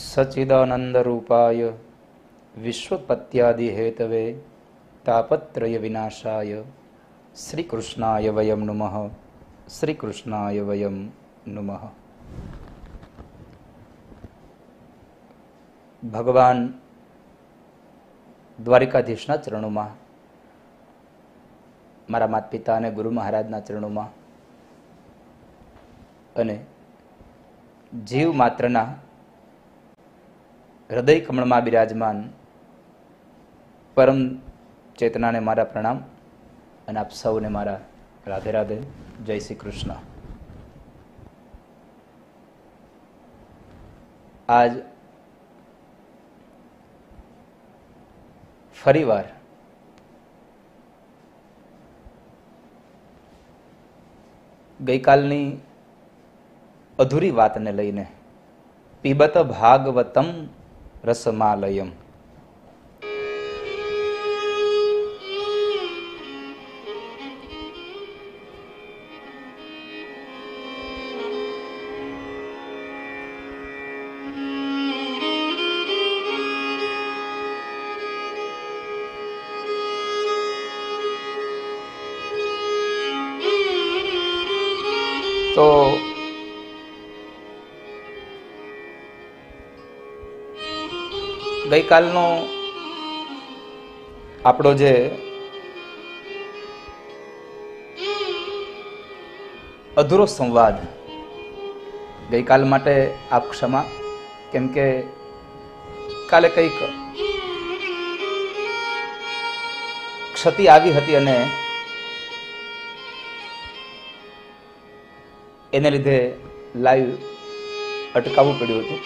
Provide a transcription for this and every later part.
सच्चिदानंद रूपाय विश्वपत्यादि Hathaway तापत्रय विनाशाय श्री कृष्णाय वयम नुमः। श्री कृष्णाय वयम नुमः। भगवान द्वारिकाधीशना चरणों मारा माता पिता અને ગુરુ મહારાજના ચરણોમાં અને જીવ માત્રના હૃદય કમળમાં બિરાજમાન પરમ ચેતનાને મારા પ્રણામ અને આપ સૌને મારા રાધે રાધે, જય શ્રી કૃષ્ણ। આજ ફરીવાર ગઈકાલની અધૂરી વાતને લઈને પીબત ભાગવતમ રસમાલયમ, તો ગઈકાલનો આપણો જે અધૂરો સંવાદ, ગઈકાલ માટે આપ ક્ષમા, કેમ કે કાલે કંઈક ક્ષતિ આવી હતી અને એને લીધે લાઈવ અટકાવવું પડ્યું હતું।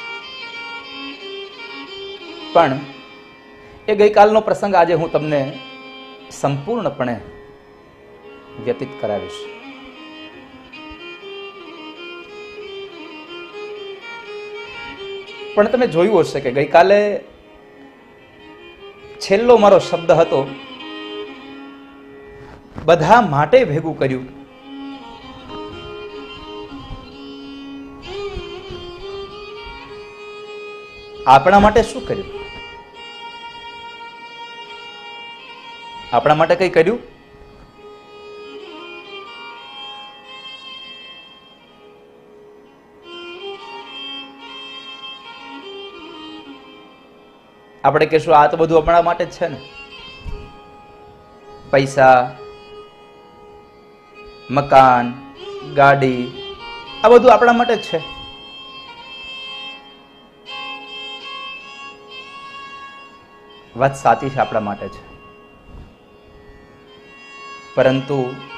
પણ એ ગઈકાલનો પ્રસંગ આજે હું તમને સંપૂર્ણપણે વ્યતીત કરાવીશ। પણ તમે જોયું હશે કે ગઈકાલે છેલ્લો મારો શબ્દ હતો, બધા માટે ભેગું કર્યું। આપણા માટે શું કર્યું? આપણા માટે કઈ કર્યું? આપણે કહેશું આ તો બધું આપણા માટે જ છે ને, પૈસા, મકાન, ગાડી, આ બધું આપણા માટે જ છે। વાત સાચી છે, આપણા માટે છે, પરંતુ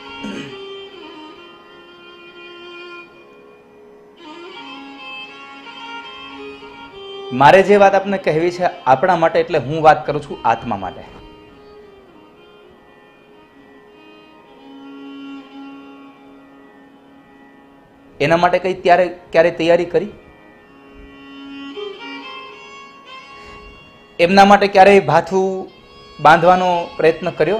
મારે જે વાત આપને કહેવી છે આપણા માટે, એટલે હું વાત કરું છું આત્મા માટે। એના માટે કઈ ક્યારે તૈયારી કરી? એમના માટે ક્યારેય ભાથું બાંધવાનો પ્રયત્ન કર્યો?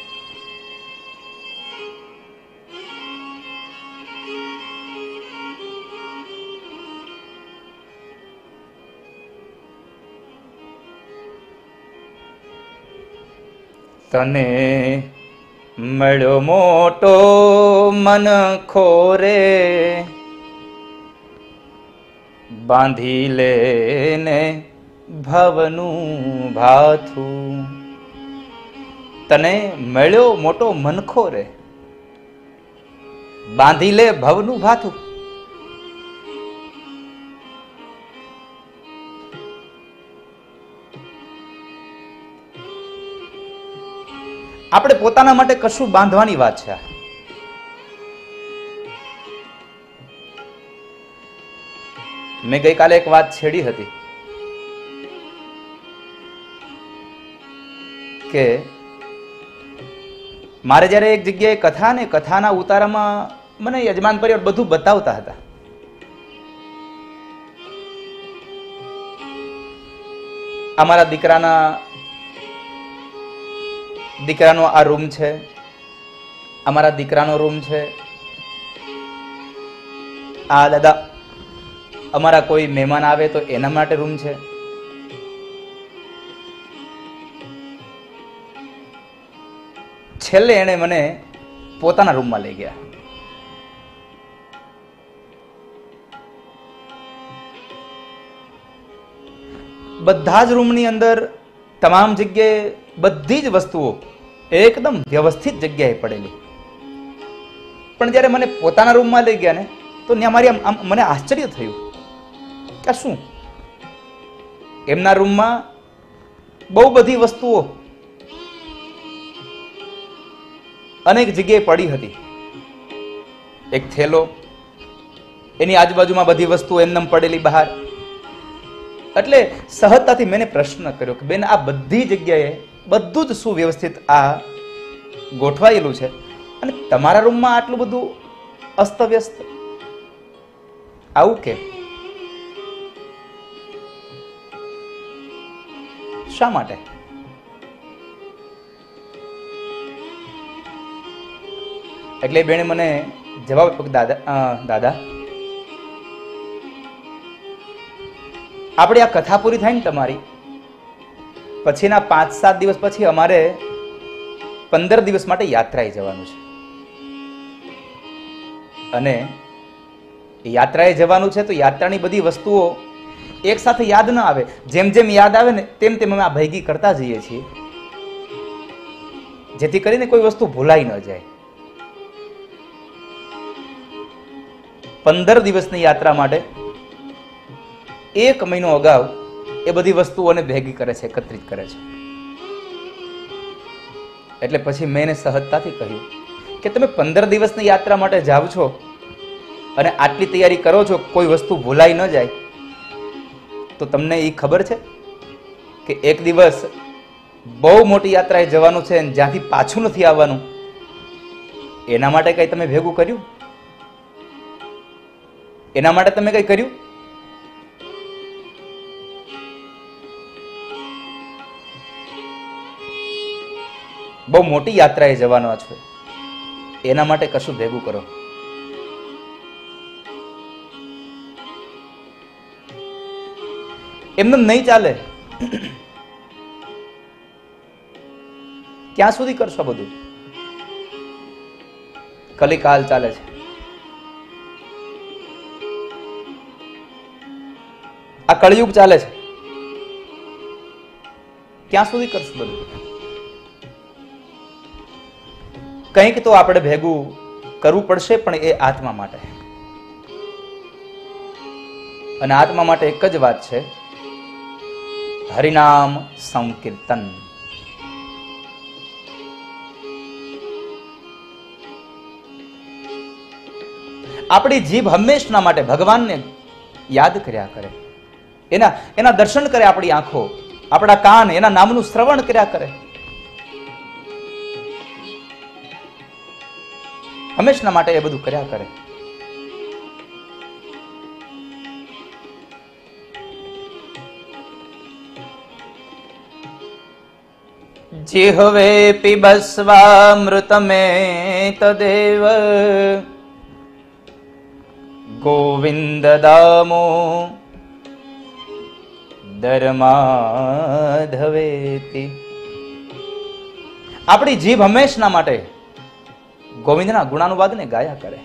તને મળ્યો મોટો મનખો રે, બાંધી લેને ભવનું ભાથું। તને મળ્યો મોટો મનખો રે, બાંધી લે ભવનું ભાથું। આપણે પોતાના માટે કશું બાંધવાની વાત છે। મેં ગઈકાલે એક વાત છેડી હતી કે મારે જયારે એક જગ્યાએ કથા ને કથાના ઉતારામાં મને યજમાન પરિવાર બધું બતાવતા હતા। અમારા દીકરાનો આ રૂમ છે, અમારા દીકરાનો રૂમ છે, આ દાદા અમારા કોઈ મહેમાન આવે તો એના માટે રૂમ છે. છેલ્લે એને મને પોતાના રૂમમાં લઈ ગયા. બધા જ રૂમની અંદર તમામ જગ્યાએ બધી જ વસ્તુઓ એકદમ વ્યવસ્થિત જગ્યાએ પડેલી. પણ જ્યારે મને પોતાના રૂમમાં લઈ ગયા ને તો ત્યાં મારી મને આશ્ચર્ય થયું કે શું એમના રૂમમાં બહુ બધી વસ્તુઓ અનેક જગ્યાએ પડી હતી. એક થેલો, એની આજુબાજુમાં બધી વસ્તુઓ એમનેમ પડેલી બહાર. એટલે સહજતાથી મેં પ્રશ્ન કર્યો કે બેન, આ બધી જગ્યાએ બધું જ સુવ્યવસ્થિત આ ગોઠવાયેલું છે અને તમારા રૂમમાં આટલું બધું અસ્તવ્યસ્ત આવું કે શા માટે? એટલે બેને મને જવાબ આપ્યો કે દાદા આપણે આ કથા પૂરી થાય ને તમારી પછીના 5-7 દિવસ પછી અમારે 15 દિવસ માટે યાત્રાએ જવાનું છે. અને યાત્રાએ જવાનું છે તો યાત્રાની બધી વસ્તુઓ એક સાથે યાદ ન આવે, જેમ જેમ યાદ આવે ને તેમ તેમ અમે આ ભેગી કરતા જઈએ છીએ, જેથી કરીને કોઈ વસ્તુ ભૂલાઈ ન જાય. 15 દિવસની યાત્રા માટે 1 મહિનો અગાઉ એ બધી વસ્તુઓને ભેગી કરે છે, એકત્રિત કરે છે. એટલે પછી મેં સહજતાથી કહ્યું કે તમે 15 દિવસની યાત્રા માટે જાવ છો અને આટલી તૈયારી કરો છો, કોઈ વસ્તુ ભૂલાઈ ન જાય, તો તમને એ ખબર છે કે એક દિવસ બહુ મોટી યાત્રાએ જવાનું છે અને જ્યાંથી પાછું નથી આવવાનું, એના માટે કઈ તમે ભેગું કર્યું? એના માટે તમે કઈ કર્યું? બહુ મોટી યાત્રાએ જવાનો છે, એના માટે કશું ભેગું કરો. એમને નહીં ચાલે. ક્યાં સુધી કરશો બધું? કલિકાલ ચાલે છે. આ કળિયુગ ચાલે છે. ક્યાં સુધી કરશું બધું? કંઈક તો આપણે ભેગું કરવું પડશે, પણ એ આત્મા માટે. અને આત્મા માટે એક જ વાત છે, હરિનામ સંકીર્તન. આપણી જીભ હંમેશના માટે ભગવાનને યાદ કર્યા કરે, એના દર્શન કરે, આપણી આંખો, આપણા કાન એના નામનું શ્રવણ કર્યા કરે. હંમેશના માટે એ બધું કર્યા કરે. જીહવે પિબસ્વામૃતમે તદેવ ગોવિંદ દામો ધર્માધવેતિ. આપણી જીભ હંમેશના માટે ગોવિંદના ગુણાનુવાદને ગાયા કરે,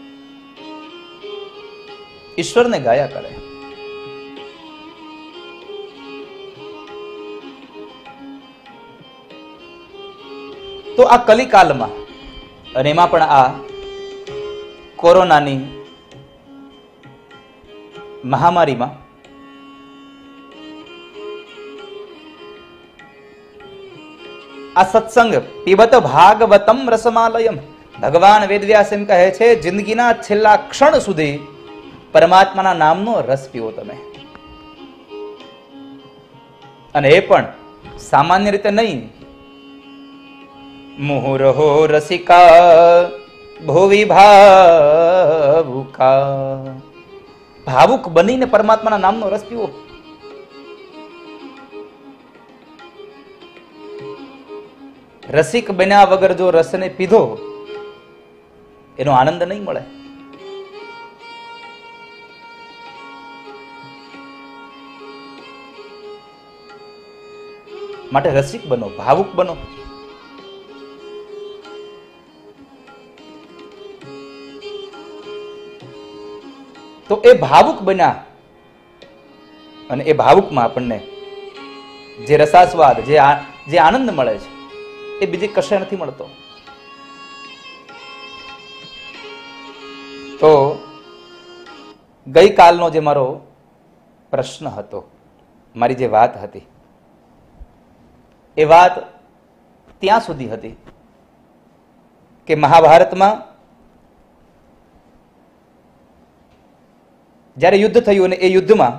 ઈશ્વરને ગાયા કરે. તો આ કલિકાલમાં અને એમાં પણ આ કોરોનાની મહામારીમાં આ સત્સંગ પીબત ભાગવતમ રસમાલયમ, ભગવાન વેદવ્યાસ એમ કહે છે, જિંદગીના છેલ્લા ક્ષણ સુધી પરમાત્માના નામનો રસ પીવો તમે. અને એ પણ સામાન્ય રીતે નહીં. મુહુરહો રસિકા ભુવિ ભાવુકા, ભાવુક બનીને પરમાત્માના નામનો રસ પીવો. રસિક બન્યા વગર જો રસને પીધો એનો આનંદ નહીં મળે. માટે રસિક બનો, ભાવુક બનો. તો એ ભાવુક બન્યા અને એ ભાવુકમાં આપણને જે રસાસ્વાદ, જે આનંદ મળે છે એ બીજે કશે નથી મળતો. તો ગઈકાલનો જે મારો પ્રશ્ન હતો, મારી જે વાત હતી, એ વાત ત્યાં સુધી હતી કે મહાભારતમાં જ્યારે યુદ્ધ થયું અને એ યુદ્ધમાં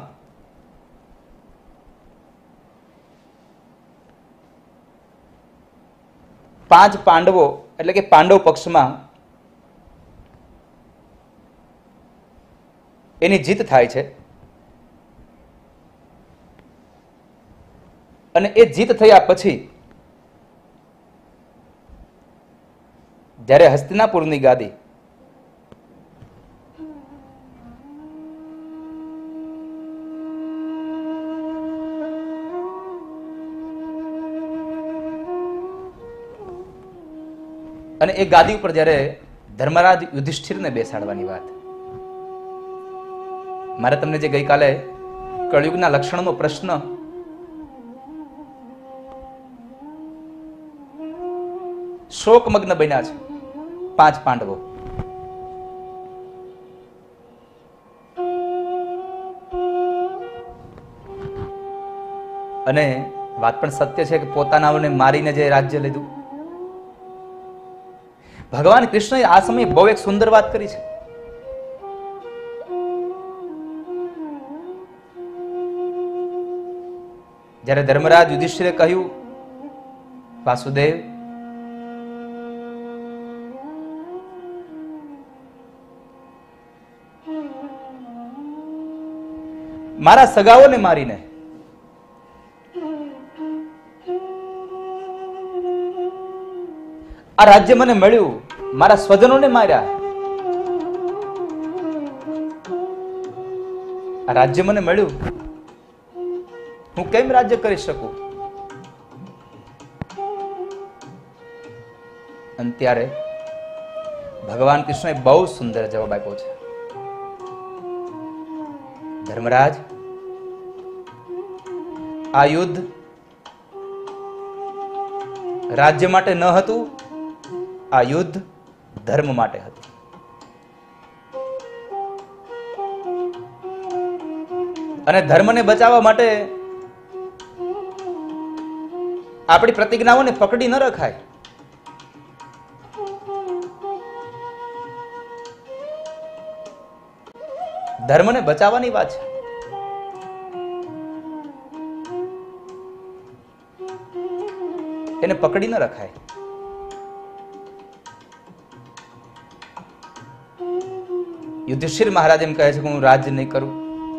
પાંચ પાંડવો એટલે કે પાંડવ પક્ષમાં એની જીત થાય છે. અને એ જીત થયા પછી જ્યારે હસ્તિનાપુરની ગાદી અને એ ગાદી ઉપર જ્યારે ધર્મરાજ યુધિષ્ઠિરને બેસાડવાની વાત, મારે તમને જે ગઈકાલે કળયુગના લક્ષણનો પ્રશ્ન શોકમગ્ન બન્યા છે પાંચ પાંડવો, અને વાત પણ સત્ય છે કે પોતાનાઓને મારીને જે રાજ્ય લીધું. ભગવાન કૃષ્ણએ આ સમયે બહુ એક સુંદર વાત કરી છે. જ્યારે ધર્મરાજ યુધિષ્ઠિરે કહ્યું, વાસુદેવ, મારા સગાઓને મારીને આ રાજ્ય મને મળ્યું, મારા સ્વજનોને માર્યા, આ રાજ્ય મને મળ્યું, હું કેમ રાજ્ય કરી શકું? અને ત્યારે ભગવાન કૃષ્ણએ બહુ સુંદર જવાબ આપ્યો છે. ધર્મરાજ, આ યુદ્ધ રાજ્ય માટે ન હતું, આ યુદ્ધ ધર્મ માટે હતું. અને ધર્મને બચાવવા માટે આપણી પ્રતિજ્ઞાઓને પકડી ન રખાય. ધર્મને બચાવવાની વાત છે. એને પકડી ન રખાય. યુધિષ્ઠિર મહારાજ એમ કહે છે કે હું રાજ્ય નહીં કરું.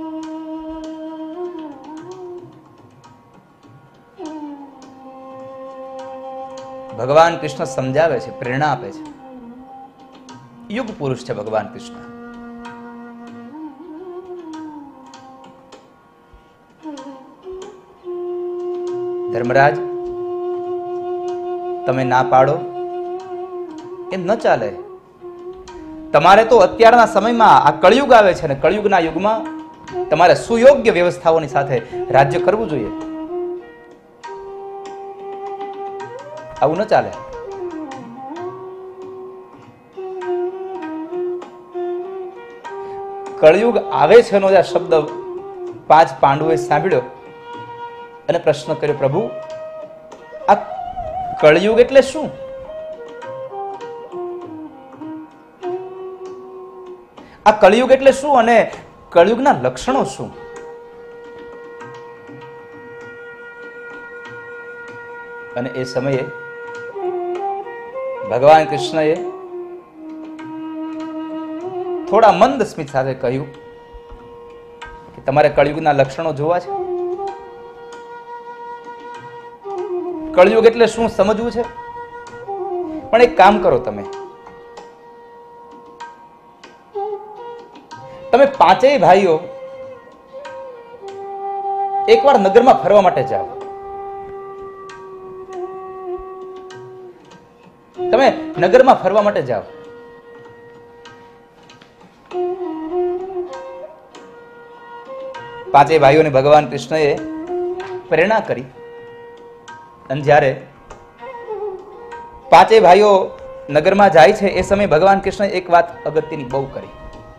ભગવાન કૃષ્ણ સમજાવે છે, પ્રેરણા આપે છે. યુગ પુરુષ છે ભગવાન કૃષ્ણ. ધર્મરાજ, તમે ના પાડો એમ ન ચાલે. તમારે તો અત્યારના સમયમાં આ કળિયુગ આવે છે ને કળિયુગના યુગમાં તમારે સુયોગ્ય વ્યવસ્થાઓની સાથે રાજ્ય કરવું જોઈએ. આવું ન ચાલે. કળિયુગ આવે છે નો આ શબ્દ પાંચ પાંડવોએ સાંભળ્યો અને પ્રશ્ન કર્યો, પ્રભુ, આ કળિયુગ એટલે શું? આ કળિયુગ એટલે શું અને કળિયુગના લક્ષણો શું? અને એ સમયે ભગવાન કૃષ્ણએ થોડા મંદ સ્મિત સાથે કહ્યું કે તમારે કળિયુગના લક્ષણો જોવા છે, કળિયુગ એટલે શું સમજવું છે. પણ એક કામ કરો, તમે પાંચેય ભાઈઓ એકવાર નગરમાં ફરવા માટે જાઓ. નગરમાં ફરવા માટે જાઓ. પાંચેય ભાઈઓને ભગવાન કૃષ્ણએ પ્રેરણા કરી અને જ્યારે પાંચેય ભાઈઓ નગરમાં જાય છે એ સમયે ભગવાન કૃષ્ણએ એક વાત અગત્યની બહુ કરી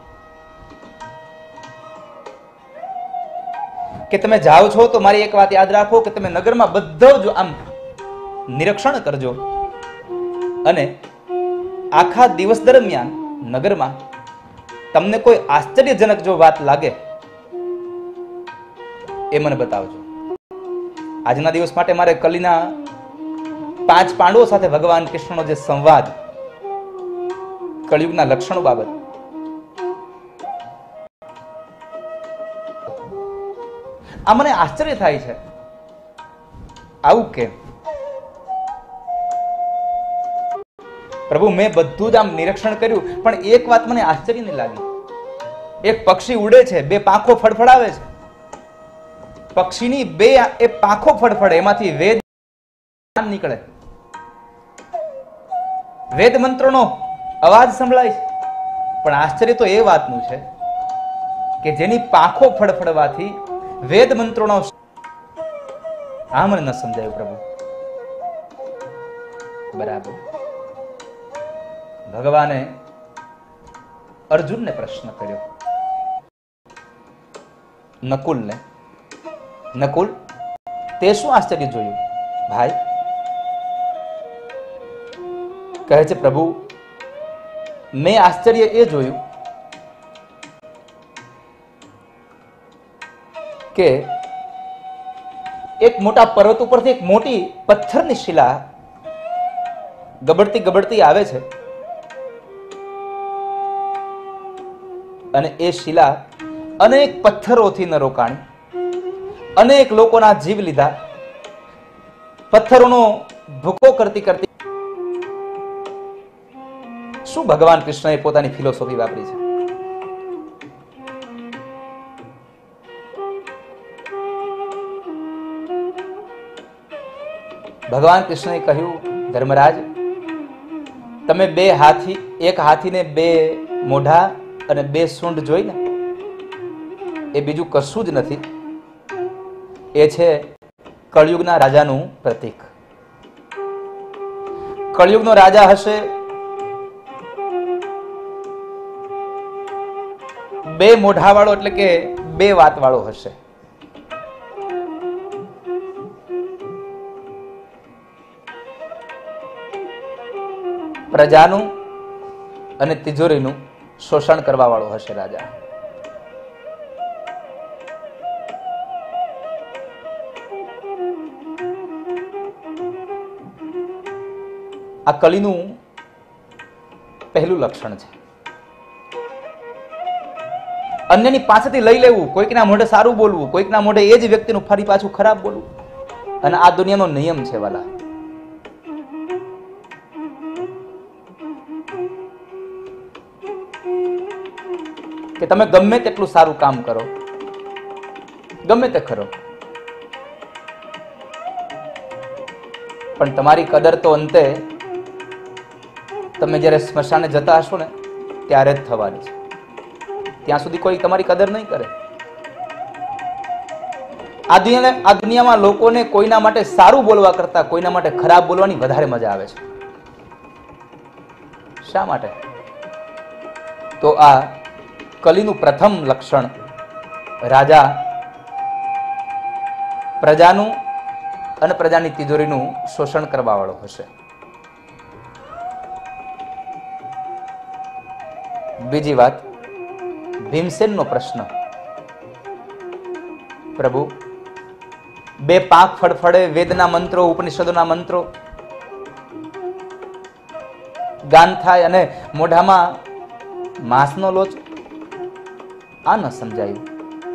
કે તમે જાઓ છો તો મારી એક વાત યાદ રાખો કે તમે નગરમાં બધો જ આમ નિરીક્ષણ કરજો અને આખા દિવસ દરમિયાન નગરમાં તમને કોઈ આશ્ચર્યજનક જો વાત લાગે એ મને બતાવજો. આજના દિવસ માટે મારે કલીના 5 પાંડવો સાથે ભગવાન કૃષ્ણનો જે સંવાદ કળિયુગના લક્ષણો બાબત આ મને આશ્ચર્ય થાય છે. આવું કેમ? પ્રભુ મેં બધું જ આમ નિરીક્ષણ કર્યું પણ એક વાત મને આશ્ચર્ય નહીં લાગી. એક પક્ષી ઉડે છે, 2 પાંખો ફડફડાવે છે. પક્ષીની 2 એ પાંખો ફડફડે એમાંથી વેદ નીકળે, વેદ મંત્રોનો અવાજ સંભળાય છે. પણ આશ્ચર્ય તો એ વાતનું છે કે જેની પાંખો ફડફડવાથી વેદ મંત્રોનો આ મને ન સમજાયું પ્રભુ. બરાબર. ભગવાને અર્જુનને પ્રશ્ન કર્યો, નકુલને, નકુલ તે શું આશ્ચર્ય જોયું ભાઈ? કહે છે પ્રભુ મેં આશ્ચર્ય એ જોયું કે એક મોટા પર્વત ઉપરથી એક મોટી પથ્થરની શિલા ગબડતી ગબડતી આવે છે અને એ શિલા અનેક પથ્થરોથી ન રોકાણી, અનેક લોકોના જીવ લીધા, પથ્થરોનો ભૂકો કરતી કરતી. શું ભગવાન કૃષ્ણએ પોતાની ફિલોસોફી વાપરી છે? ભગવાન કૃષ્ણએ કહ્યું, ધર્મરાજ તમે 2 હાથી, એક હાથીને 2 મોઢા અને 2 સૂંઢ જોઈને એ બીજું કશું જ નથી. એ છે કળિયુગના રાજાનું પ્રતીક. કળિયુગનો રાજા હશે 2 મોઢા વાળો, એટલે કે 2 વાત વાળો હશે. પ્રજાનું અને તિજોરીનું શોષણ કરવા વાળો હશે રાજા. આ કલીનું પહેલું લક્ષણ છે. અન્યની પાસેથી લઈ લેવું, કોઈકના મોઢે સારું બોલવું, કોઈકના મોઢે એ જ વ્યક્તિનું ફરી પાછું ખરાબ બોલવું. અને આ દુનિયાનો નિયમ છે વાલા. કે તમે ગમે તેટલું સારું કામ કરો, ગમે તે ખરો, પણ તમારી કદર તો અંતે તમે જ્યારે સ્મશાને જતા હશો ને ત્યારે જ થવાની છે. ત્યાં સુધી કોઈ તમારી કદર નહીં કરે. આ દુનિયામાં લોકોને કોઈના માટે સારું બોલવા કરતા કોઈના માટે ખરાબ બોલવાની વધારે મજા આવે છે. શા માટે? તો આ કલીનું પ્રથમ લક્ષણ રાજા પ્રજાનું અને પ્રજાની તિજોરીનું શોષણ કરવા વાળો હશે. બીજી વાત, ભીમસેનનો પ્રશ્ન. પ્રભુ 2 પાંખ ફડફડે, વેદના મંત્રો, ઉપનિષદોના મંત્રો ગાન થાય અને મોઢામાં માંસનો લોચો, આ ન સમજાયું.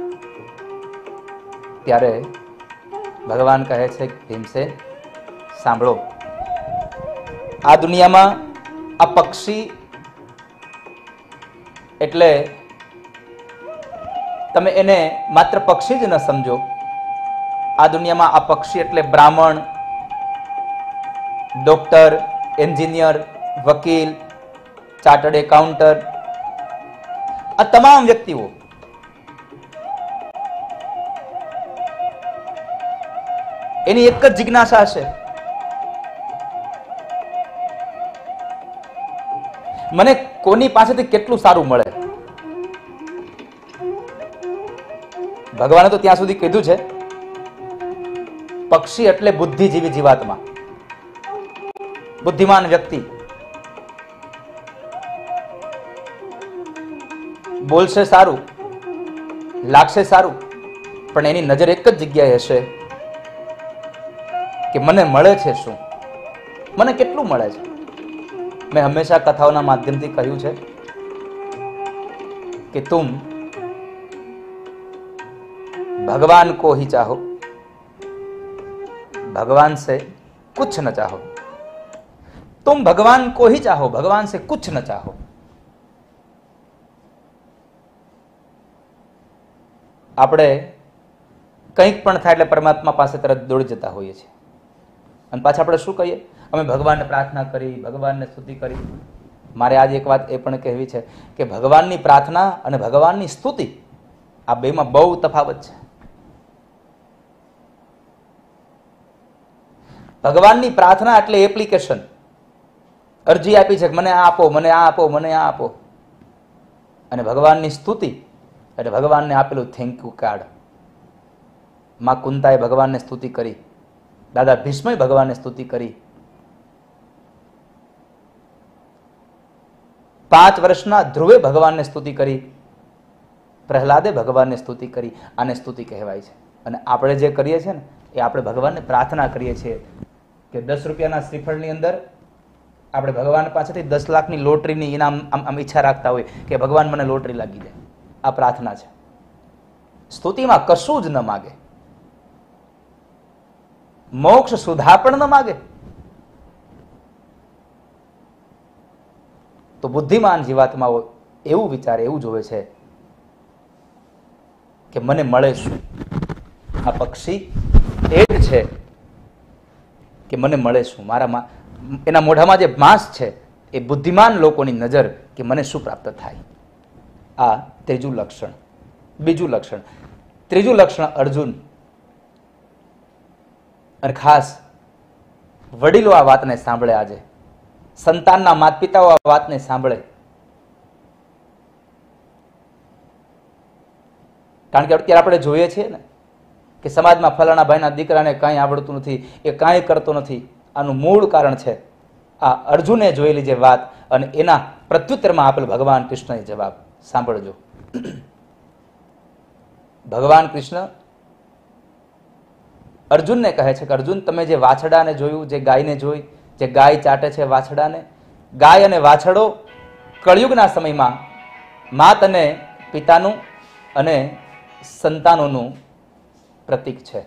ત્યારે ભગવાન કહે છે ભીમસેન સાંભળો, આ દુનિયામાં આ પક્ષી એટલે તમે એને માત્ર પક્ષી જ ન સમજો. આ દુનિયામાં આ પક્ષી એટલે બ્રાહ્મણ, ડોક્ટર, એન્જિનિયર, વકીલ, ચાર્ટર્ડ એકાઉન્ટર, આ તમામ વ્યક્તિઓ એની એક જ જિજ્ઞાસા છે, મને કોની પાસેથી કેટલું સારું મળે. ભગવાને તો ત્યાં સુધી કીધું છે, પક્ષી એટલે બુદ્ધિજીવી જીવાત્મા, બુદ્ધિમાન વ્યક્તિ. બોલશે સારું, લાગશે સારું, પણ એની નજર એક જ જગ્યાએ હશે કે મને મળે છે શું, મને કેટલું મળે છે. મેં હંમેશા કથાઓના માધ્યમથી કહ્યું છે કે તુમ भगवान को ही चाहो, भगवान से कुछ न चाहो. तुम भगवान को ही चाहो, भगवान से कुछ न चाहो. આપણે કંઈક પણ થાય એટલે પરમાત્મા પાસે તરત દોડી જતા હોઈએ છીએ, અને પાછા આપણે શું કહીએ, અમે ભગવાનને પ્રાર્થના કરી, ભગવાનને સ્તુતિ કરી. મારે આજે એક વાત એ પણ કહેવી છે કે ભગવાનની પ્રાર્થના અને ભગવાનની સ્તુતિ આ બેમાં બહુ તફાવત છે. ભગવાનની પ્રાર્થના એટલે એપ્લિકેશન, અરજી આપી છે કે મને આ આપો, મને આ આપો, મને આ આપો. અને ભગવાનની સ્તુતિ એટલે ભગવાનને આપેલું થેન્ક યુ કાર્ડ. માં કુંતાએ ભગવાનને સ્તુતિ કરી, દાદા ભીષ્મએ ભગવાનને સ્તુતિ કરી, 5 વર્ષના ધ્રુવે ભગવાનને સ્તુતિ કરી, પ્રહલાદે ભગવાનને સ્તુતિ કરી. આને સ્તુતિ કહેવાય છે. અને આપણે જે કરીએ છીએ ને એ આપણે ભગવાનને પ્રાર્થના કરીએ છીએ કે 10 રૂપિયાના શ્રીફળની અંદર આપણે ભગવાન પાસેથી 10 લાખની લોટરીની ઇનામ આમ ઈચ્છા રાખતા હોય કે ભગવાન મને લોટરી લાગી જાય. આ પ્રાર્થના છે. સ્તુતિમાં કશું જ ન માગે, મોક્ષ સુધા પણ ન માગે. તો બુદ્ધિમાન જીવાત્માઓ એવું વિચારે, એવું જોવે છે કે મને મળે શું. આ પક્ષી એ જ છે કે મને મળે શું. મારા એના મોઢામાં જે માંસ છે એ બુદ્ધિમાન લોકોની નજર કે મને શું પ્રાપ્ત થાય. આ ત્રીજું લક્ષણ. બીજું લક્ષણ, ત્રીજું લક્ષણ અર્જુન. અને ખાસ વડીલો આ વાતને સાંભળે, આજે સંતાનના માતા પિતાઓ આ વાતને સાંભળે. કારણ કે અત્યારે આપણે જોઈએ છીએ ને કે સમાજમાં ફલાણા ભાઈના દીકરાને કાંઈ આવડતું નથી, એ કાંઈ કરતો નથી. આનું મૂળ કારણ છે આ અર્જુને જોયેલી જે વાત અને એના પ્રત્યુત્તરમાં આપેલ ભગવાન કૃષ્ણએ જવાબ. સાંભળજો. ભગવાન કૃષ્ણ અર્જુનને કહે છે કે અર્જુન, તમે જે વાછડાને જોયું, જે ગાયને જોઈ, જે ગાય ચાટે છે વાછડાને, ગાય અને વાછડો કળિયુગના સમયમાં માત અને પિતાનું અને સંતાનોનું પ્રતીક છે.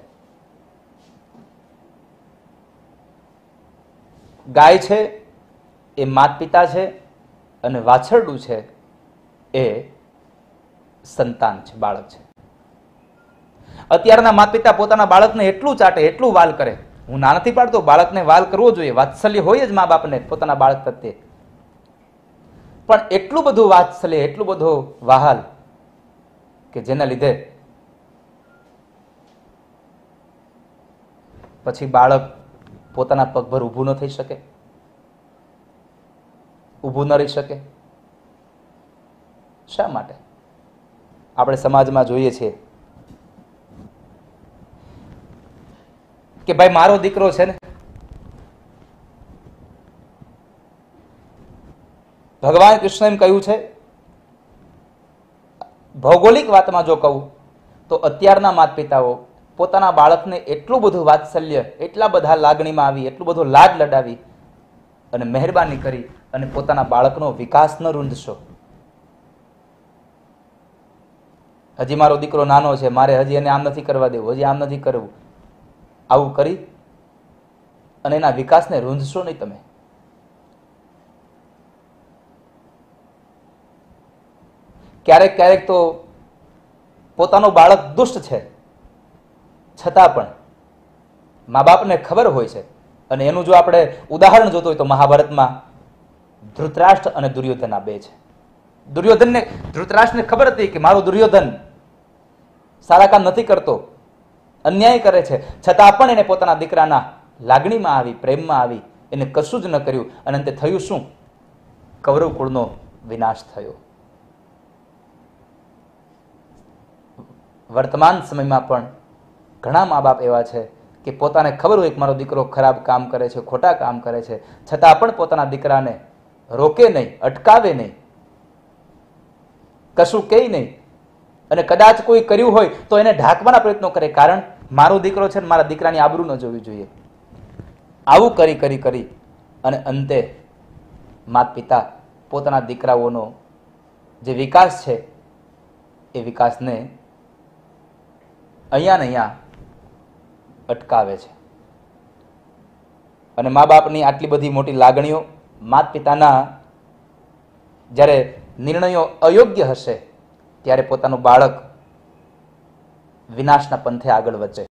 ગાય છે એ માત પિતા છે અને વાછરડું છે એ સંતાન છે, બાળક છે. અત્યારના માતા પિતા પોતાના બાળકને એટલું ચાટે, એટલું વાલ કરે. હું ના નથી પાડતો, બાળકને વાલ કરવો જોઈએ, વાત્સલ્ય હોય જ મા બાપને પોતાના બાળક પ્રત્યે, પણ એટલું બધું વાત્સલ્ય, એટલું બધું વહાલ કે જેના લીધે પછી બાળક પોતાના પગભર ઊભું ન થઈ શકે, ઊભું ન રહી શકે. શા માટે? આપણે સમાજમાં જોઈએ છીએ કે ભાઈ મારો દીકરો છે ને, ભગવાન કૃષ્ણ એમ કહ્યું છે, ભૌગોલિક વાતમાં જો કહું તો અત્યારના માતા પિતાઓ પોતાના બાળકને એટલું બધું વાત્સલ્ય, એટલા બધા લાગણીમાં આવી, એટલું બધું લાડ લડાવી અને મહેરબાની કરી અને પોતાના બાળકનો વિકાસ ન રૂંધશો. હજી મારો દીકરો નાનો છે, મારે હજી એને આમ નથી કરવા દેવું, હજી આમ નથી કરવું, આવું કરી અને એના વિકાસને રૂંધશો નહીં તમે. ક્યારેક ક્યારેક તો પોતાનું બાળક દુષ્ટ છે છતાં પણ મા બાપને ખબર હોય છે. અને એનું જો આપણે ઉદાહરણ જોતું હોય તો મહાભારતમાં ધૃતરાષ્ટ્ર અને દુર્યોધન આ બે છે. દુર્યોધનને ધૃતરાષ્ટ્રને ખબર હતી કે મારો દુર્યોધન સારા કામ નથી કરતો, અન્યાય કરે છે, છતાં પણ એને પોતાના દીકરાના લાગણીમાં આવી, પ્રેમમાં આવી, એને કશું જ ન કર્યું. અને અંતે થયું શું? કૌરવ કુળનો વિનાશ થયો. વર્તમાન સમયમાં પણ ઘણા મા બાપ એવા છે કે પોતાને ખબર હોય કે મારો દીકરો ખરાબ કામ કરે છે, ખોટા કામ કરે છે, છતાં પણ પોતાના દીકરાને રોકે નહીં, અટકાવે નહીં, કશું કહે નહીં. અને કદાચ કોઈ કર્યું હોય તો એને ઢાંકવાના પ્રયત્નો કરે, કારણ મારો દીકરો છે ને મારા દીકરાની આબરૂ ન જોવી જોઈએ. આવું કરી કરી કરી અને અંતે માતા પિતા પોતાના દીકરાઓનો જે વિકાસ છે એ વિકાસને અહીંયા ને અહીંયા અટકાવે છે. અને મા બાપની આટલી બધી મોટી લાગણીઓ, માતા પિતાના જ્યારે નિર્ણયો અયોગ્ય હશે ત્યારે પોતાનું બાળક વિનાશના પંથે આગળ વધે.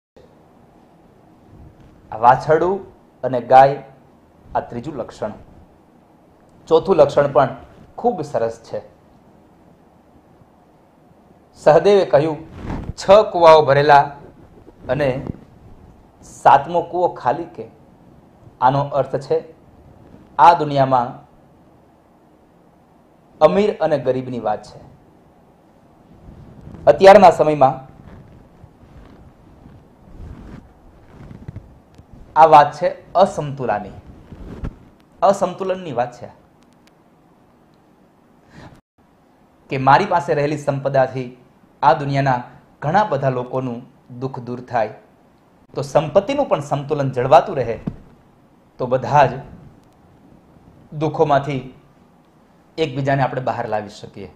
આ વાછરડું અને ગાય, આ ત્રીજું લક્ષણ. ચોથું લક્ષણ પણ ખૂબ સરસ છે. સહદેવે કહ્યું 6 કુવાઓ ભરેલા અને 7મો કુવો ખાલી કે. આનો અર્થ છે આ દુનિયામાં અમીર અને ગરીબની વાત છે. અત્યારના સમયમાં આ વાત છે અસમતુલનની વાત છે કે મારી પાસે રહેલી સંપદાથી આ દુનિયાના ઘણા બધા લોકોનું દુઃખ દૂર થાય, તો સંપત્તિનું પણ સંતુલન જળવાતું રહે, તો બધા જ દુઃખોમાંથી એકબીજાને આપણે બહાર લાવી શકીએ.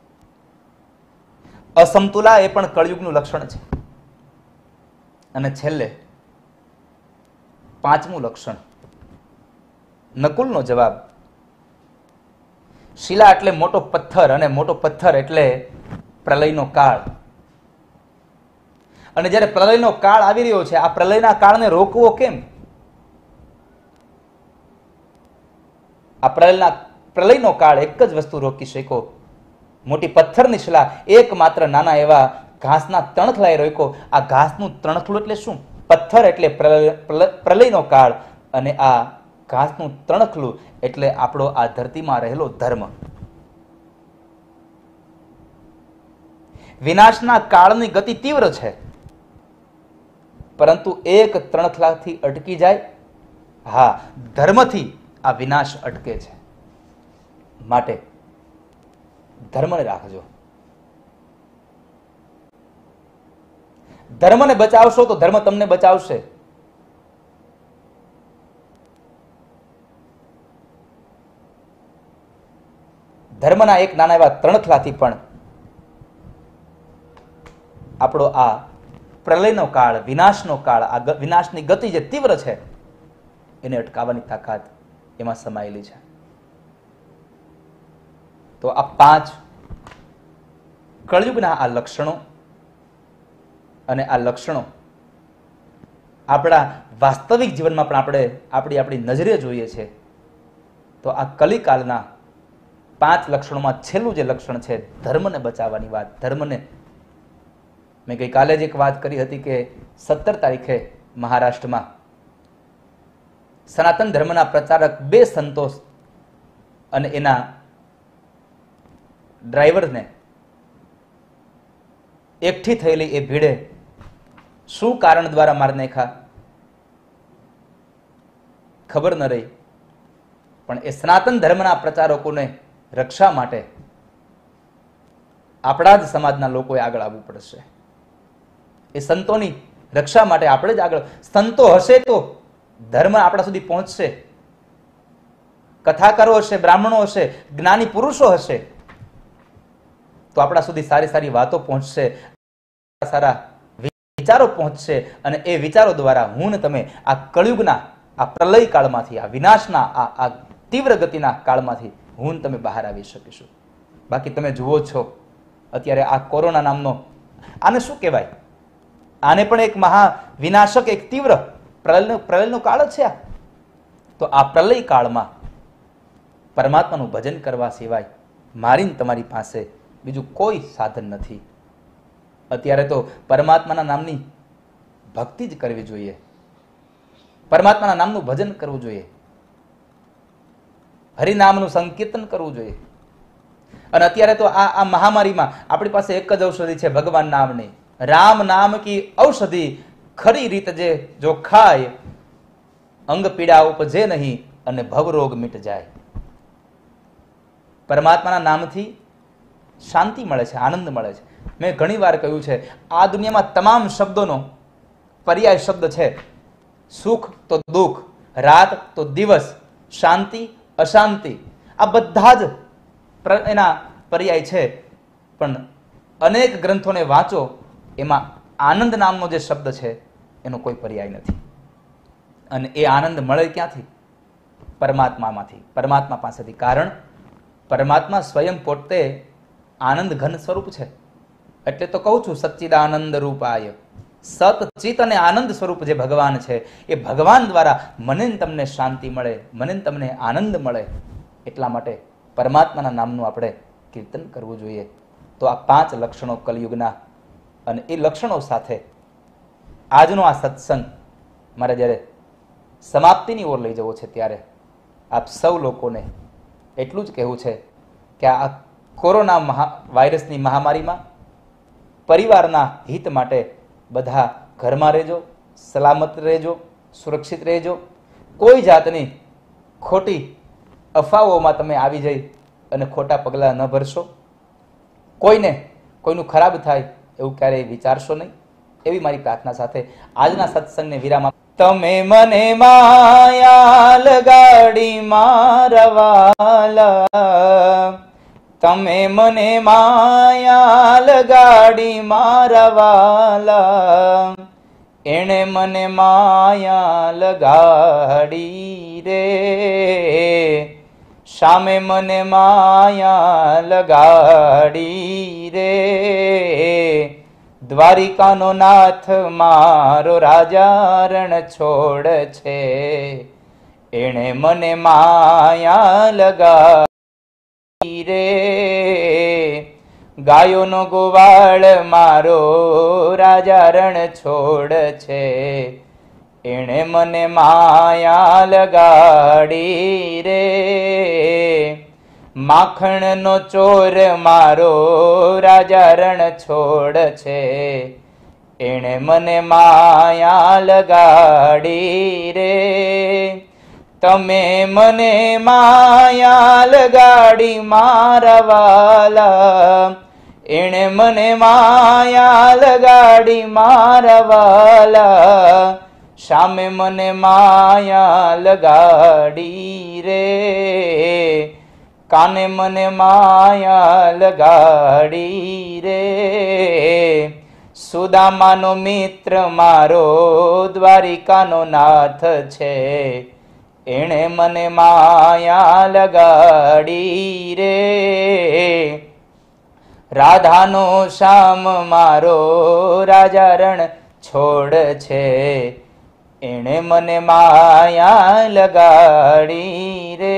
અસમતુલા એ પણ કળયુગનું લક્ષણ છે. અને છેલ્લે 5મું લક્ષણ, નકુલનો જવાબ. શિલા એટલે મોટો પથ્થર, અને મોટો પથ્થર એટલે પ્રલયનો કાળ. અને જ્યારે પ્રલયનો કાળ આવી રહ્યો છે, આ પ્રલયના કાળને રોકવો કેમ? આ પ્રલયનો કાળ એક જ વસ્તુ રોકી શકો, મોટી પથ્થરની શિલા એકમાત્ર નાના એવા ઘાસના તણખલાએ રોક્યો. આ ઘાસનું તણખલું એટલે શું? પથ્થર એટલે પ્રલયનો કાળ, અને આ ઘાસનું તણખલું એટલે આપણો આ ધરતીમાં રહેલો ધર્મ. વિનાશના કાળની ગતિ તીવ્ર છે, પરંતુ એક તણખલાથી અટકી જાય. હા, ધર્મથી આ વિનાશ અટકે છે. માટે ધર્મને રાખજો. ધર્મને બચાવશો તો ધર્મ તમને બચાવશે. ધર્મના એક નાના એવા તણખલાથી પણ આપણો આ પ્રલયનો કાળ, વિનાશનો કાળ, આ વિનાશની ગતિ જે તીવ્ર છે એને અટકાવવાની તાકાત એમાં સમાયેલી છે. તો આ 5 કળયુગના આ લક્ષણો, અને આ લક્ષણો આપણા વાસ્તવિક જીવનમાં પણ આપણે આપણી નજરે જોઈએ છે. તો આ કલિકાલના 5 લક્ષણોમાં છેલ્લું જે લક્ષણ છે, ધર્મને બચાવવાની વાત. ધર્મને મેં ગઈકાલે જ એક વાત કરી હતી કે 17 તારીખે મહારાષ્ટ્રમાં સનાતન ધર્મના પ્રચારક 2 સંતો અને એના ડ્રાઈવરને એકઠી થયેલી એ ભીડે શું કારણ દ્વારા મારી નાખ્યા ખબર ન રહી, પણ એ સનાતન ધર્મના પ્રચારકોને રક્ષા માટે આપણા જ સમાજના લોકોએ આગળ આવવું પડશે. એ સંતોની રક્ષા માટે આપણે જ આગળ. સંતો હશે તો ધર્મ આપણા સુધી પહોંચશે. કથાકારો હશે, બ્રાહ્મણો હશે, જ્ઞાની પુરુષો હશે, તો આપણા સુધી સારી સારી વાતો પહોંચશે, સારા વિચારો પહોંચશે. અને એ વિચારો દ્વારા હું ને તમે આ કળયુગના આ પ્રલય કાળમાંથી, આ વિનાશના આ તીવ્ર ગતિના કાળમાંથી હું ને તમે બહાર આવી શકીશું. બાકી તમે જુઓ છો અત્યારે આ કોરોના નામનો, આને શું કહેવાય? આને પણ એક મહા વિનાશક, એક તીવ્ર પ્રલયનો કાળ જ છે. તો આ પ્રલય કાળમાં પરમાત્માનું ભજન કરવા સિવાય મારી ને તમારી પાસે બીજું કોઈ સાધન નથી. અત્યારે તો પરમાત્માના નામની ભક્તિ જ કરવી જોઈએ, પરમાત્માના નામનું ભજન કરવું જોઈએ, હરિનામનું સંકીર્તન કરવું જોઈએ. અને અત્યારે તો આ મહામારીમાં આપણી પાસે એક જ ઔષધિ છે, ભગવાન નામની. રામ નામ કી ઔષધિ ખરી રીત જે જો ખાય, અંગ પીડા ઉપજે નહીં અને ભવરોગ મિટ જાય. પરમાત્માના નામથી શાંતિ મળે છે, આનંદ મળે છે. મેં ઘણી વાર કહ્યું છે, આ દુનિયામાં તમામ શબ્દોનો પર્યાય શબ્દ છે. સુખ તો દુઃખ, રાત તો દિવસ, શાંતિ અશાંતિ, આ બધા જ એના પર્યાય છે. પણ અનેક ગ્રંથોને વાંચો, એમાં આનંદ નામનો જે શબ્દ છે એનો કોઈ પર્યાય નથી. અને એ આનંદ મળે ક્યાંથી? પરમાત્મામાંથી, પરમાત્મા પાસેથી. કારણ પરમાત્મા સ્વયં પોતે આનંદ ઘન સ્વરૂપ છે. એટલે તો કહું છું, સચ્ચિદાનંદ રૂપાય. સત, ચિત અને આનંદ સ્વરૂપ જે ભગવાન છે, એ ભગવાન દ્વારા મને તમને શાંતિ મળે, મને તમને આનંદ મળે. એટલા માટે પરમાત્માના નામનું આપણે કીર્તન કરવું જોઈએ. તો આ 5 લક્ષણો કલયુગના, અને એ લક્ષણો સાથે આજનો આ સત્સંગ મારે જ્યારે સમાપ્તિની ઓર લઈ જવો છે, ત્યારે આપ સૌ લોકોને એટલું જ કહેવું છે કે આ કોરોના વાયરસની મહામારીમાં પરિવારના હિત માટે બધા ઘરમાં રહેજો, સલામત રહેજો, સુરક્ષિત રહેજો. કોઈ જાતની ખોટી અફવાઓમાં તમે આવી જઈ અને ખોટા પગલાં ન ભરશો. કોઈનું ખરાબ થાય એવું ક્યારેય વિચારશો નહીં. એવી મારી પ્રાર્થના સાથે આજના સત્સંગને વિરામ આપો. તમે મને માયા લગાડી મારવાલા, તમે મને માયા લગાડી મારવાલા, એણે મને માયા લગાડી રે, સામે મને માયા લગાડી રે. દ્વારિકાનો નાથ મારો રાજા રણ છોડ છે, એણે મને માયા લગાડી રે. ગાયોનો ગોવાળ મારો રાજા રણ છોડ છે, એણે મને માયા લગાડી રે. માખણનો ચોર મારો રાજા રણ છોડ છે, એણે મને માયા લગાડી રે. તમે મને માયા લગાડી મારવાલા, એણે મને માયા લગાડી મારવાલા, સામે મને માયા લગાડી રે. કાને મને માયા લગાડી રે. સુદામાનો મિત્ર મારો દ્વારિકાનો નાથ છે, એણે મને માયા લગાડી રે. રાધાનો શ્યામ મારો રાજા રણ છોડ છે, એણે મને માયા લગાડી રે.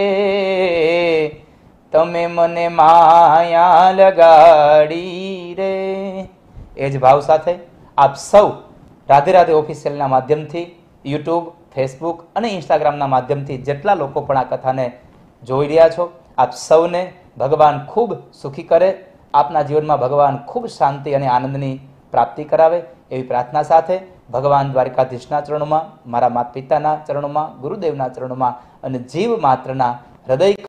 તમે મને માયા લગાડી રે. એ જ ભાવ સાથે આપ સૌ રાધે રાધે ઓફિશિયલના માધ્યમથી, યુટ્યુબ, ફેસબુક અને ઇન્સ્ટાગ્રામના માધ્યમથી જેટલા લોકો પણ આ કથાને જોઈ રહ્યા છો, આપ સૌને ભગવાન ખૂબ સુખી કરે, આપના જીવનમાં ભગવાન ખૂબ શાંતિ અને આનંદની પ્રાપ્તિ કરાવે એવી પ્રાર્થના સાથે ભગવાન દ્વારકાધીશના ચરણોમાં, મારા માતા પિતાના ચરણોમાં, ગુરુદેવના ચરણોમાં અને જીવ માત્રના હૃદય